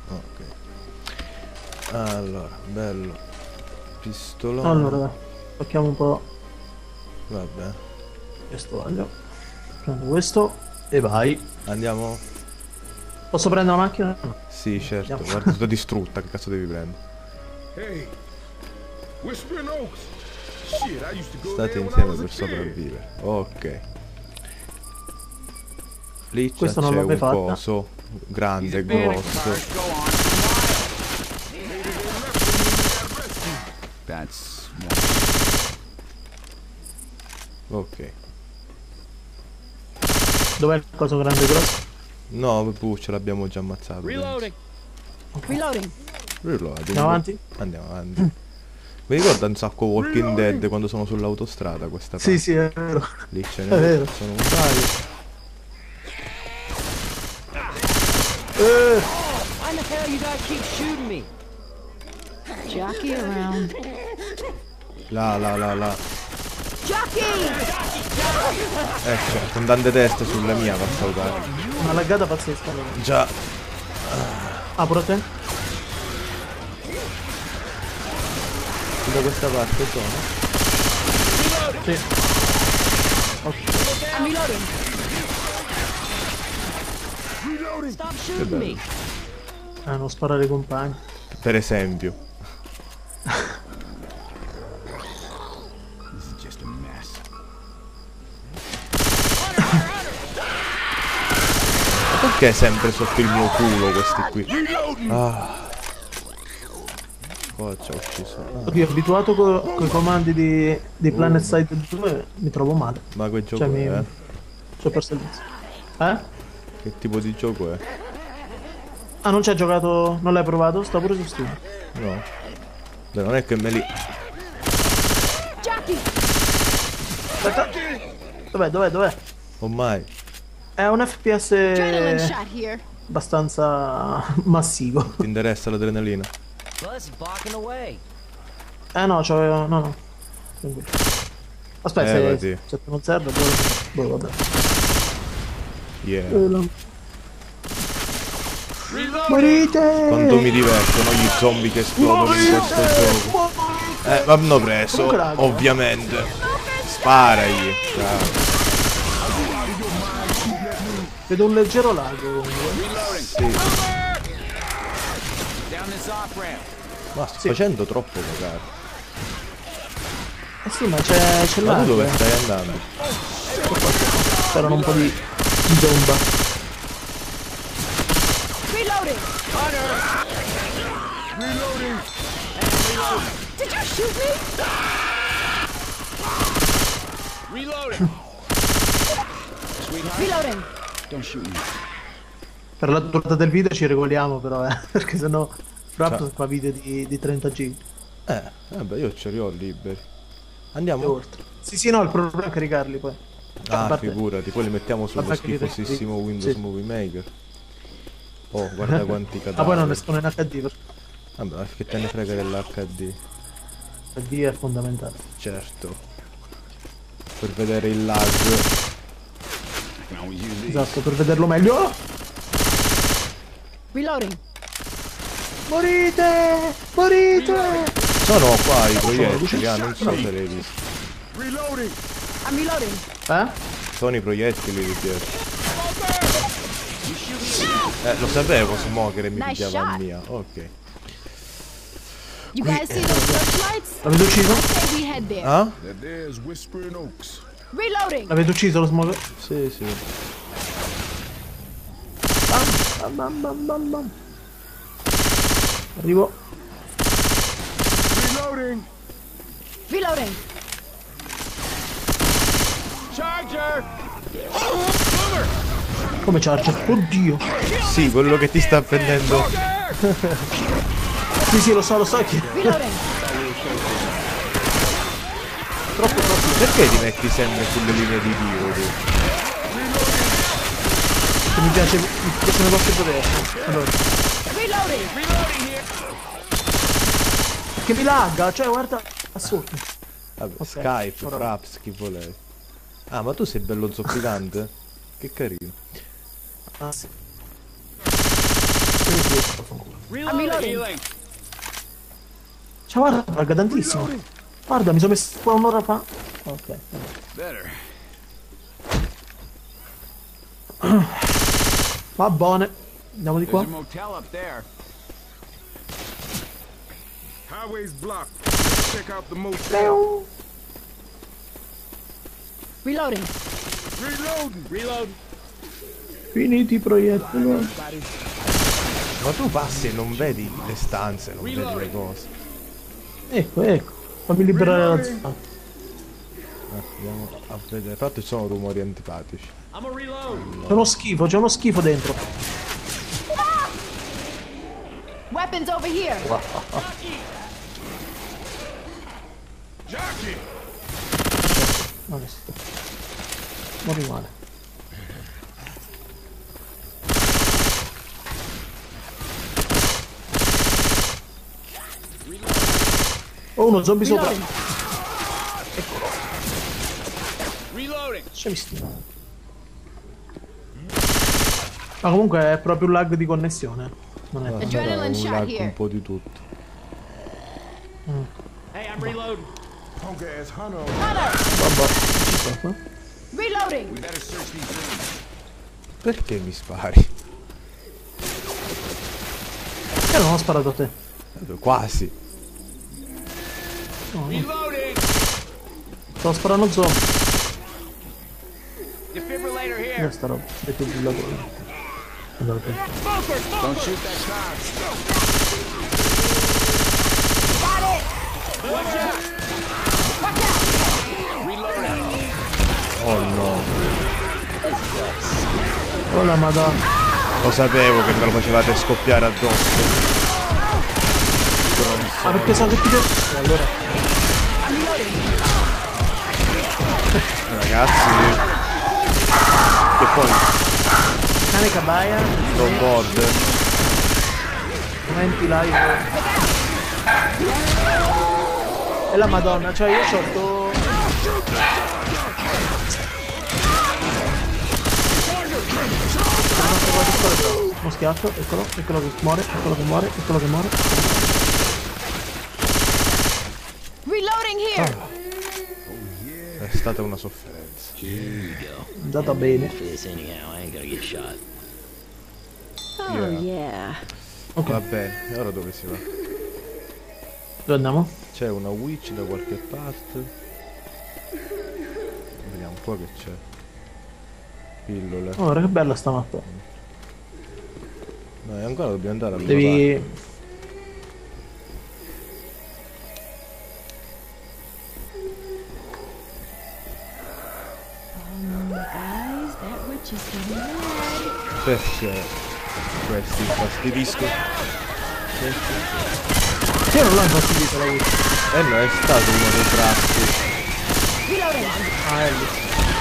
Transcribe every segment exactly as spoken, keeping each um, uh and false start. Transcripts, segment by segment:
Ok. Allora, bello. Pistolone. Allora, dai, tocchiamo un po'. Vabbè. Questo voglio. Prendo questo e vai. Andiamo? Posso prendere la macchina? No. Sì, certo. Andiamo. Guarda, sto distrutta. Che cazzo devi prendere? Hey, Whispering Oaks. Shit, I used to go State there when I insieme was a per kid. sopravvivere. Ok. Lì Questa c'è non un l'avevi fatta. coso grande, grosso. That's Ok. Dov'è il coso grande e grosso? No, puh, ce l'abbiamo già ammazzato. Reloading. penso. Reloading. Reloading. Andiamo avanti? Andiamo avanti. Mi ricorda un sacco Walking Dead quando sono sull'autostrada questa parte. Sì, sì, è vero. Lì ce È ne vero. sono un paio. Eh, Why the hell you guys keep shooting me? Jockey around. Là, là, là, là. Jockey! Ecco, con tante teste sulla mia per salutare. una laggata pazzesca. Allora. Già. Apro te? Da questa parte sono. Sì. I'm reloading. Stop shooting me. Eh, non sparare ai compagni. Per esempio. this is just a mess. Ma perché sempre sotto il mio culo questi qui? Ah. Oh, ci ho ucciso. Ah. Io abituato co con i comandi di, di Planet Side due mi trovo male. Ma quel gioco Cioè è? mi... Eh? Ci ho perso il vizio. Eh? Che tipo di gioco è? Ah, non ci hai giocato? Non l'hai provato? Sta pure su Steam. No. Beh, non è che me li... Jockey! Aspetta. Dov'è? Dov'è? Dov'è? Ormai. È un F P Adrenaline S shot here. abbastanza massivo. Ti interessa l'adrenalina? Buzz barking away. Eh no, c'ho... no, no. Tranquillo. Aspetta, Eh, se, vedi. se non serve, poi... Boh, vabbè. Yeah. Eh, no. Morite! Quanto mi divertono gli zombie che esplodono in questo gioco. Eh, l'hanno preso, Comunque, raga. ovviamente. Sparagli. Ciao. Vedo un leggero lago comunque. Sì. Down this off ramp. Ma sto facendo troppo cagare. Eh sì, ma c'è c'è Ma tu lago. dove eh. stai andando? C'erano un po' di di zomba. Reloading. Reloading. Did you shoot me? Reloading. Sweetheart, Reloading. don't shoot me. Per la durata del video ci regoliamo però, eh. Perché sennò Fraps Ciao. fa video di, di trenta giga. Eh, vabbè, io ce li ho liberi. E Andiamo? oltre. Sì, sì, no, il problema è caricarli poi. Ah, A parte- figurati, poi li mettiamo sullo Vabbè che li schifosissimo recuperi. Windows Sì. Movie Maker. Oh, guarda quanti cadaveri. Ah, poi non escono in H D, perché Vabbè, ma che te ne frega dell'H D? H D è fondamentale. Certo. Per vedere il lag. I can always use these. Esatto, per vederlo meglio. Reloading. Morite! Morite! Sono qua i proiettili, ah, non so se li hai visti. Reloading. I'm reloading. Eh? Sono i proiettili di dietro. Eh, lo sapevo, Smoker e mi Nice pigliava shot. mia. Ok. You guys see those searchlights? L'avete ucciso? Say we head there. Ah? That there's Whispering Oaks. Reloading. L'avete ucciso lo smoke? Sì, sì. Bam, bam, bam, bam, bam. Arrivo. Reloading. Reloading. Charger. Come charger? Oddio. Sì, quello che ti sta prendendo. Sì, sì, lo so, lo so che... Reloading. Troppo, troppo. Perché ti metti sempre sulle linee di tiro tu? Che mi piace, mi piacciono i vostri poteri. Allora. Reloading. Che mi lagga, cioè guarda, assurdo. Vabbè, Ok, Skype, ora- Fraps, chi vuole. Ah, ma tu sei bello zoppicante? Che carino. Ah sì. Quindi, vaffanculo. I'm reloading. Healing. Cioè guarda, raga, tantissimo. Guarda, mi sono messo qua un'ora fa. Ok. Better. Va buone. Andiamo di There's qua. a motel up there. Highway's blocked. Let's check out the motel. Reloading. Reloading. Reload. Finiti i proiettili. Ma tu passi e non vedi le stanze, non vedi le cose. Ecco, ecco. Fammi liberare la zona. Eh, andiamo a vedere. Infatti ci sono rumori antipatici. C'è uno schifo, c'è uno schifo dentro. Weapons over here. Jockey. Non è stato. Muori male. Oh, uno zombie sopra. Reloading. Reloading. C'è visto. Ma comunque è proprio un lag di connessione. Non è. Guarda, Adrenaline un shot lag here. un po' di tutto. Hey, I'm reloading. Punk ass hunter. Hunter. Vabbè, ci sta qua. Reloading. We better search these rooms. Perché mi spari? Io non ho sparato a te. Quasi. Reloading. Stavo sparando zombie. Defibrillator Io here. sta roba. Defibrillatore. Andate. Don't shoot that car. Watch out. Watch out. Reloading. Oh no. Oh la madonna. Lo sapevo che me lo facevate scoppiare addosso. Ma perché sa che ti piace? Allora. Ragazzi. Che poi Cane cabaia. snowboard. Momenti live. E la madonna, cioè io c'ho uno schiaffo, eccolo, eccolo che muore, eccolo che muore, eccolo che muore. Reloading here. È stata una sofferenza. È andata bene. Oh yeah. Ok, Va bene, e ora dove si va? dove andiamo? C'è una witch da qualche parte. Vediamo un po' che c'è. Pillole. Oh, guarda che bella sta mappa. No, e ancora dobbiamo andare a Devi... Guys, that witch is getting mad. Perché questi infastidiscono? Io non l'ho infastidito la witch. Eh no, è stato uno dei tratti. Reloading. Ah, è lì.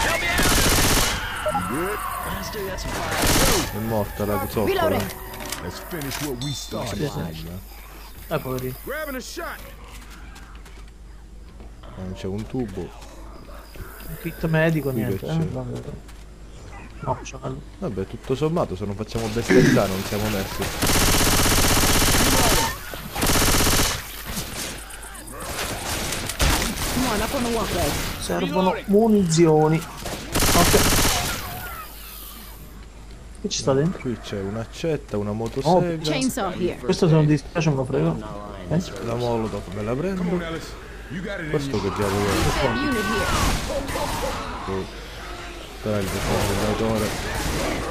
È morta la zoppola. Reloading. Let's finish what we started. Eh, poverino. Grabbing a shot. Non c'è un tubo. Un kit medico, Qui niente. che Eh? c'è? Vabbè. No, c'è quello. Vabbè, tutto sommato se non facciamo bestialità non siamo messi. Come on, up on the walkway. Servono munizioni. Ok. Che ci sta dentro? Qui c'è un'accetta, una motosega. Chainsaw here. Questo se non dispiace me lo frego. Eh? La molotov me la prendo. Come on, Ellis. You got it in Questo you. che diavolo è? Unit here. Dai, il defibrillatore.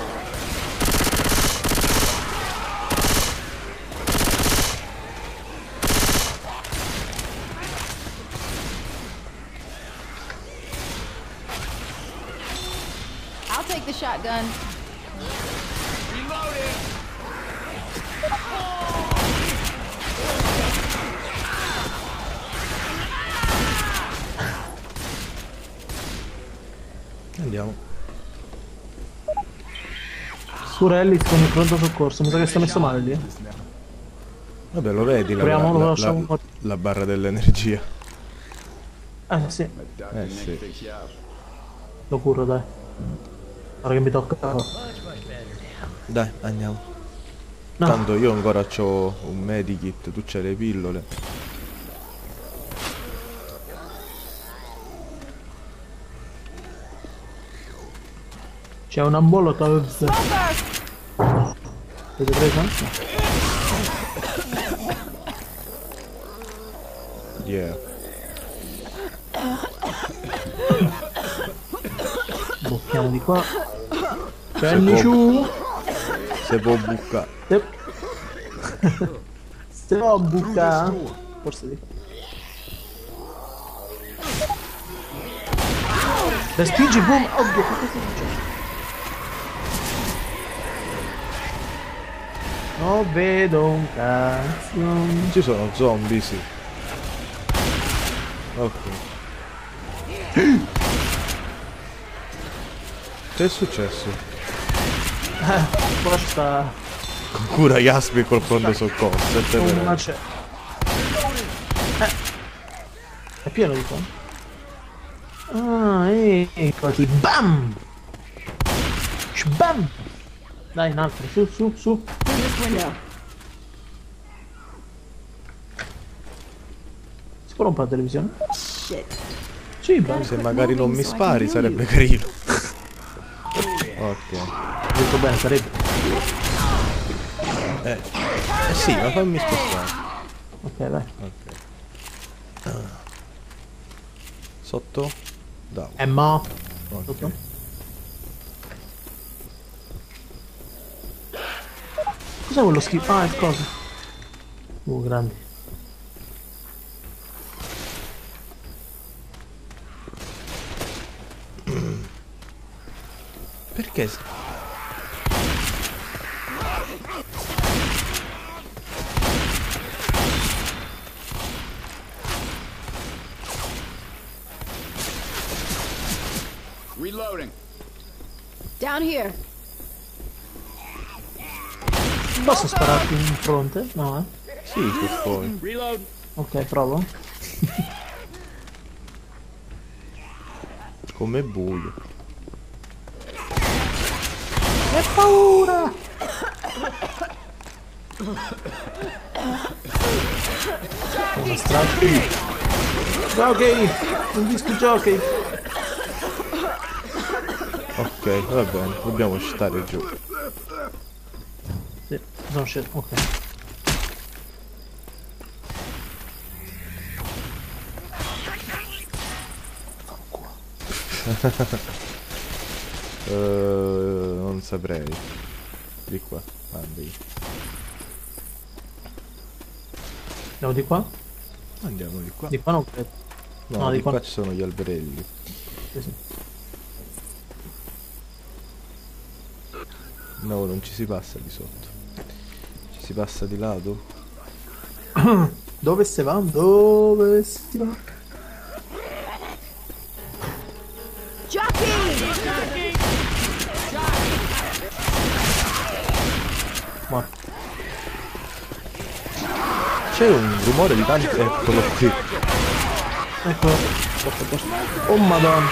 I'll take the shotgun. Andiamo. Surelli con il pronto soccorso. Mi sa che sta messo male lì. Vabbè, lo vedi la, Proviamo, lo la, lasciamo un la, po'. la barra dell'energia. Eh sì, Eh sì. lo curo dai. Ora che mi tocca. Dai, andiamo. No. Tanto io ancora c'ho un medikit, tu c'hai le pillole. C'è una molotov. Avete preso? Yeah. Bocchiamo di qua. Prendi giù. Se può bucca. Se... Se no buca. Forse di qua. Respingi, boom. Oddio, che cosa succede? Non vedo un cazzo. Ci sono zombie, sì. Ok. Che è successo? Qua sta Cura Yasmi col pronto soccorso. è una tenere. c'è. Eh. È pieno di qua. Ah, eccoti. Bam! Bam! Dai, un altro. Su, su, su. This window. Si può rompere la televisione? Shit. Sì, bam. Se magari non mi spari sarebbe carino. Ok. Detto bene, sarebbe. Eh. Eh sì, ma fammi spostare. Ok, vai. Ok. Sotto? Da. Eh, ma. Ok. Sotto? Cos'è quello schifo? Ah, è cosa? Uh, grandi. Perché? s- Reloading. Down here. Posso spararti in fronte? No, eh? Sì, che poi. Reload. Ok, provo. Com'è buio. Che paura! Una strada. Jockey! Un disco jockey! Ok, va bene, dobbiamo stare giù. Sì, sono sceso. Ok. Eh, non saprei. Di qua, mandi. Andiamo di qua? Andiamo di qua. Di qua non credo. No, no, di di qua qua. ci sono gli alberelli. Sì, sì. No, non ci si passa di sotto. Ci si passa di lato? Dove si va? Dove si va? Jockey! Morto. C'è un rumore di tanti... Eccolo qui. Eccolo. Posto, posto. Oh madonna.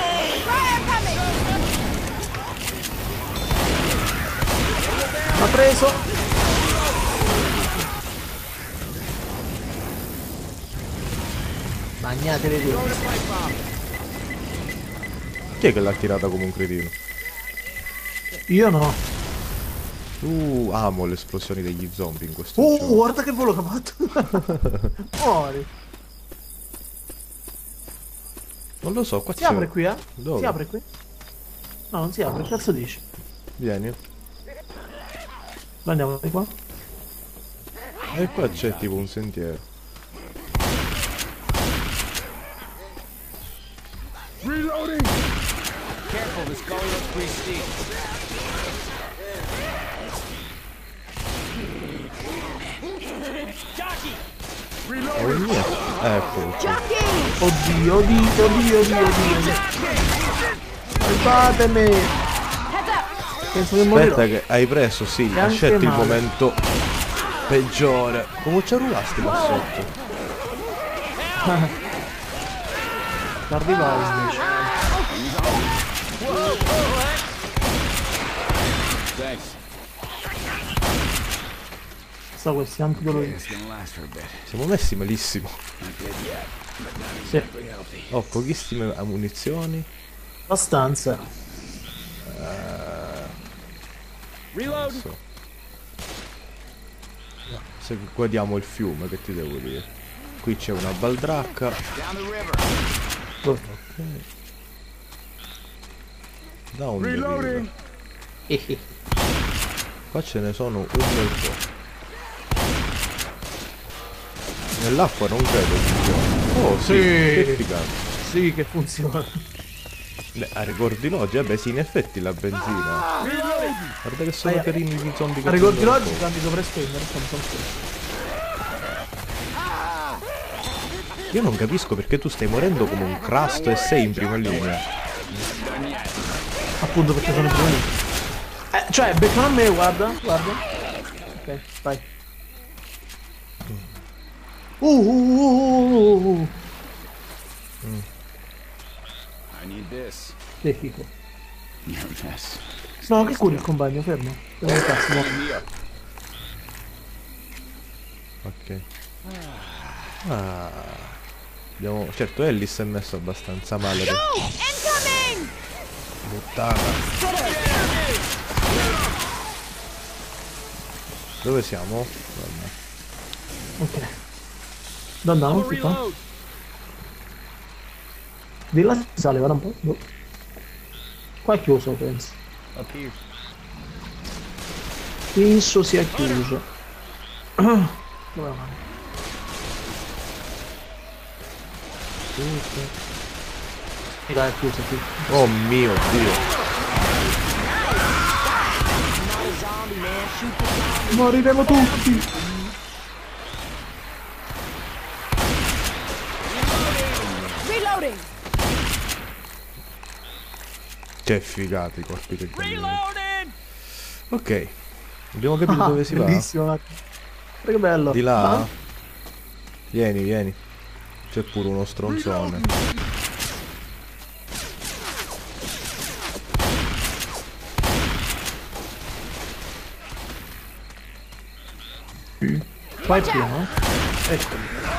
L'ha preso. Bagnatevi due. Chi è che l'ha tirata come un cretino? Io no. Uh, amo le esplosioni degli zombie in questo Oh, gioco. guarda che volo che ha fatto. Muori. Non lo so, qua Si c'è... apre qui, eh? Dove? Si apre qui? No, non si apre, cazzo dici? Vieni. Noi andiamo di qua? E qua c'è tipo un sentiero. Reloading! Careful, this gully looks pretty steep. Oh mio. Ecco. Jockey! Oddio, oddio, oddio, oddio, oddio. Aiutatemi! Heads up! Penso che morirò. Aspetta che hai preso, sì, E hai anche scelto il male. momento peggiore. Come ci arruasti qua sotto? Arrivare invece. Thanks. Ammazza questi antidolori. It's gonna last for a bit. Siamo messi malissimo. Not dead yet, but not Sì, exactly healthy. Ho pochissime munizioni. abbastanza. Reload. So. Se guardiamo il fiume, che ti devo dire? Qui c'è una baldracca. Down the river. Oh. Down the river. Reloading. Qua ce ne sono un bel po'. Nell'acqua non credo funzioni. Oh sì, Sì. che figata. Sì, che funziona. Beh, a ricordi l'oggi, vabbè sì, in effetti la benzina. Guarda che sono Vai, carini i zombie che Ma ricordi prendono l'oggi fuoco. quando dovrei spegnere? Sono spegnere. Io non capisco perché tu stai morendo come un crasto e sei in prima linea. Appunto perché sono giovani. Eh, cioè, beccano a me, guarda, guarda. Ok, vai. Uh, uh, uh, uh, uh. I need this. Che figo. You're a mess. No, che curi il compagno, fermo. Fermo il cazzo, no. Ok. Ah. Abbiamo... Certo Ellis è messo abbastanza male per... Buttata. Dove siamo? Vabbè. Ok. Dove andiamo? Qui qua? Di là si sale, guarda un po'. Boh. Qua è chiuso, penso. Up here. Penso sia chiuso. Dove va? Sì, dai, è chiuso, sì. Oh mio Dio. Moriremo tutti. Reloading. Che figata i colpi che cambiano. Reloading. Ok. Abbiamo capito Ah, dove si va. bellissimo, guarda. Guarda che bello. Di là? Ah, Vieni, vieni. C'è pure uno stronzone. qua è pieno, eh. Ecco.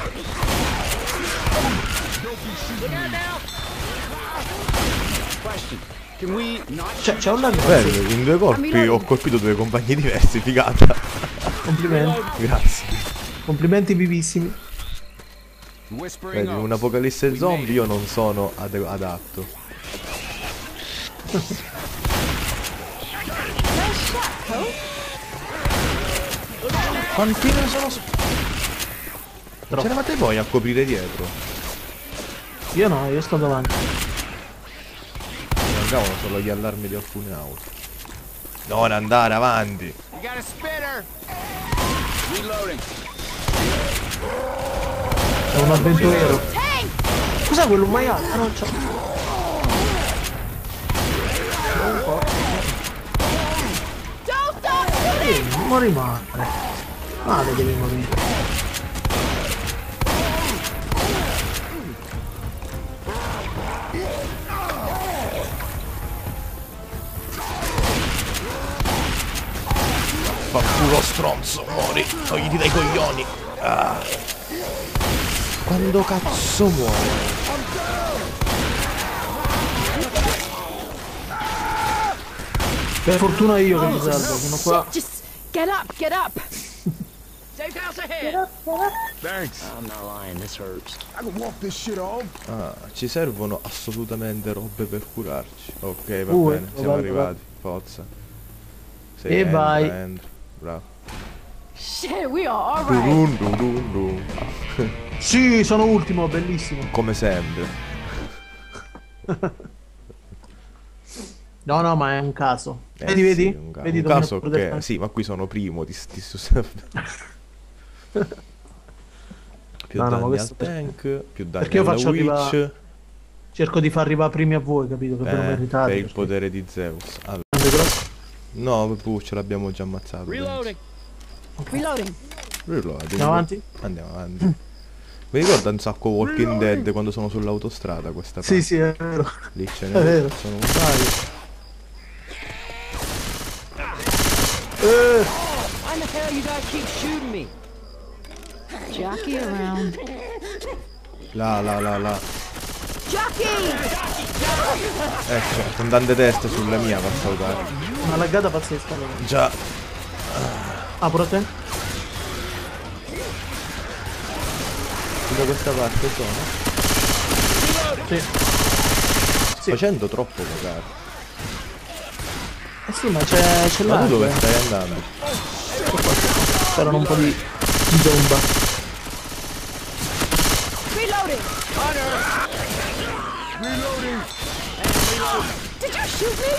Question. Can we not C'è, c'è un lago. Bello, in due colpi ho colpito due compagni diversi, figata. Complimenti. Grazie. Complimenti vivissimi. Whispering Vedi, un Oaks. apocalisse zombie io non sono ade- adatto. Quanti ne sono? s- Non c'eravate voi a coprire dietro? Io no, io sto davanti. Mi mancavano solo gli allarmi di alcune auto. Non andare avanti. You got a spinner. Reloading. È un avventuriero. Cos'è quello maiale? Ah, non c'ho. Eh, muori male. Male devi morire. Fanculo stronzo, muori. Togliti dai coglioni. Ah. Quando cazzo muore? Per fortuna io che mi salvo, sono qua. Just get up, get up. Safe house ahead. Thanks. I'm not lying, this hurts. I can walk this shit off. Ah, ci servono assolutamente robe per curarci. Ok, va Uh, bene, siamo guarda, arrivati. Forza. Sì, E entra, vai. entra. Bravo. Shit, we are alright. Dun, dun, dun, dun. Sì, sono ultimo, bellissimo. Come sempre. No, no, ma è un caso. Eh vedi, sì, vedi? Un, ca- Vedi un dove caso mi ha che... protetto? Sì, ma qui sono primo. Ti, ti, più No, no, ma danni questo al per- tank, più danni perché io alla faccio witch. arrivare- Cerco di far arrivare primi a voi, capito? Che ve lo Eh, meritate. per il perché- potere di Zeus. Allora, grande grosso. no, puh, ce l'abbiamo già ammazzato. Reloading. Reloading. penso. Reloading. Andiamo avanti? Andiamo avanti. Mi ricorda un sacco Walking Dead quando sono sull'autostrada questa parte. Sì, sì, è vero. Lì ce È ne vero. sono un paio. Eh, I'm a hell you guys keep shooting me? Jockey around. Là, là, là, là. Jockey! Ecco, con tante teste sulla mia per salutare. Una laggata pazzesca. allora. Già. Ah, pure a te? Da questa parte sono. Sì. Sì. Facendo troppo cagare. Eh sì, ma c'è c'è Ma là. tu dove stai andando? C'erano un po' di, di bomba. Reloading! Reloading. Did you shoot me?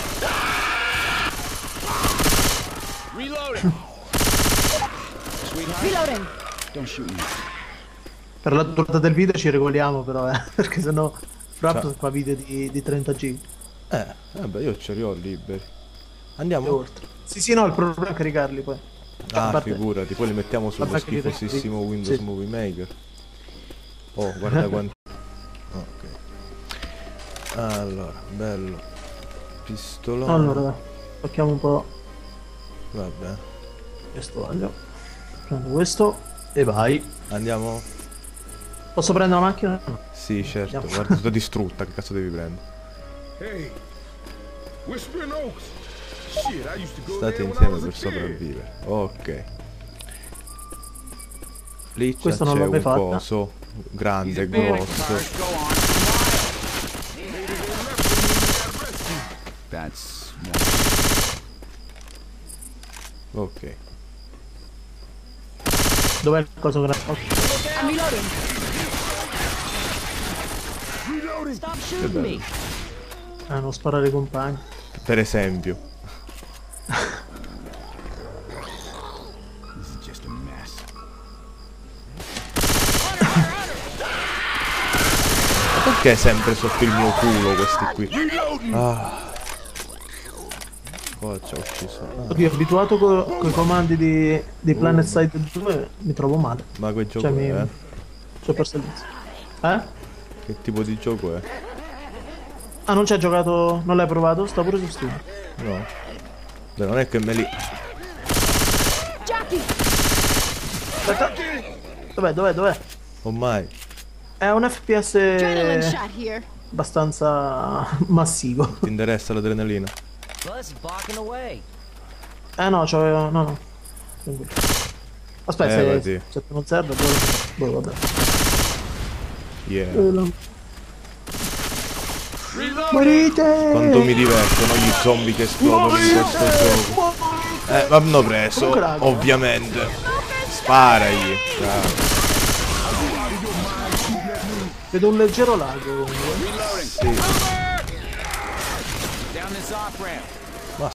Reloading. Sweetheart, Reloading! don't shoot me. Per la durata del video ci regoliamo però, eh. Perché sennò Fraps Ciao. fa video di, di trenta giga. Eh, vabbè, io ce li ho liberi. E Andiamo. oltre. Sì, sì, no, il problema è caricarli poi. A Ah, parte- figurati, poi li mettiamo sullo Vabbè, che li schifosissimo rendi- Windows sì. Movie Maker. Oh, guarda quanto. Ok. Allora, bello. Pistolone. Allora, dai, tocchiamo un po' Vabbè. questo voglio. Prendo questo e vai. Andiamo? Posso prendere la macchina? No. Sì, certo. Andiamo. Guarda, tutta distrutta, che cazzo devi prendere? Hey, Whispering Oaks. Shit, I used to go State there when I insieme was a per kid. sopravvivere. Ok. Lì Questo c'è non l'ho un mai fatta. coso grande, Panic grosso. cars go on for miles. That's more. Ok. Dov'è il coso grande? Ok. I'm reloading! Reloading. Stop shooting me! Ah, non sparare ai compagni. Per esempio. This is just a mess. Perché sempre sotto il mio culo questi qui? Reloading. Ah. Qua ci ho ucciso. Ah, Oddio, abituato co- coi comandi di, di Planet Side due mi trovo male. ma quel gioco Cioè, mi... è? ci ho perso il vizio. Eh? Che tipo di gioco è? Ah, non ci hai giocato? Non l'hai provato? Sta pure su Steam. No. Beh, non è che me li... Jockey! Aspetta. Dov'è, dov'è, dov'è? Ormai. È un F P S Adrenaline shot here. abbastanza massivo. Ti interessa l'adrenalina? Buzz is blocking the way. Eh no, c'ho... no, no. Tranquillo. Aspetta, Eh, se, vai, se non serve, poi... poi vabbè. Yeah. Eh, no. Morite! Quanto mi divertono gli zombie che esplodono in questo gioco. Eh, l'hanno preso, Comunque, raga. ovviamente. Sparagli. Ciao. Vedo un leggero lago. Reloading. Sì. Down this off ramp.